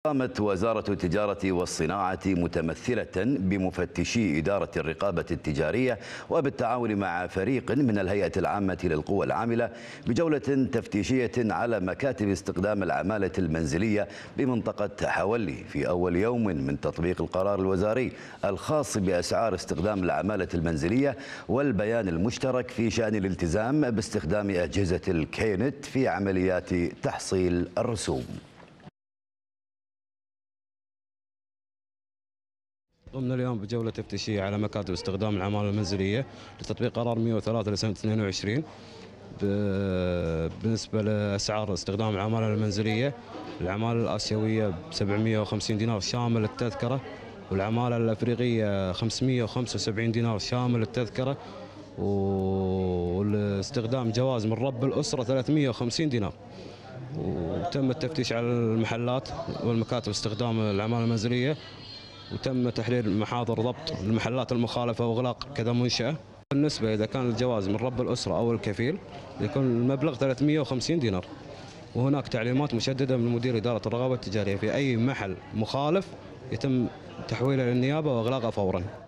قامت وزارة التجارة والصناعة متمثلة بمفتشي إدارة الرقابة التجارية وبالتعاون مع فريق من الهيئة العامة للقوى العاملة بجولة تفتيشية على مكاتب استخدام العمالة المنزلية بمنطقة حولي في أول يوم من تطبيق القرار الوزاري الخاص بأسعار استخدام العمالة المنزلية والبيان المشترك في شأن الالتزام باستخدام أجهزة الكينت في عمليات تحصيل الرسوم. قمنا اليوم بجولة تفتيشية على مكاتب استخدام العمالة المنزلية لتطبيق قرار 103 لسنة 22 بالنسبة لأسعار استخدام العمالة المنزلية. العمالة الآسيوية ب 750 دينار شامل التذكرة، والعمالة الأفريقية 575 دينار شامل التذكرة، والاستخدام جواز من رب الأسرة 350 دينار. وتم التفتيش على المحلات والمكاتب استخدام العمالة المنزلية، وتم تحرير محاضر ضبط المحلات المخالفة وإغلاق كذا منشأة. بالنسبة إذا كان الجواز من رب الأسرة أو الكفيل يكون المبلغ 350 دينار. وهناك تعليمات مشددة من مدير إدارة الرقابة التجارية في أي محل مخالف يتم تحويله للنيابة وإغلاقه فوراً.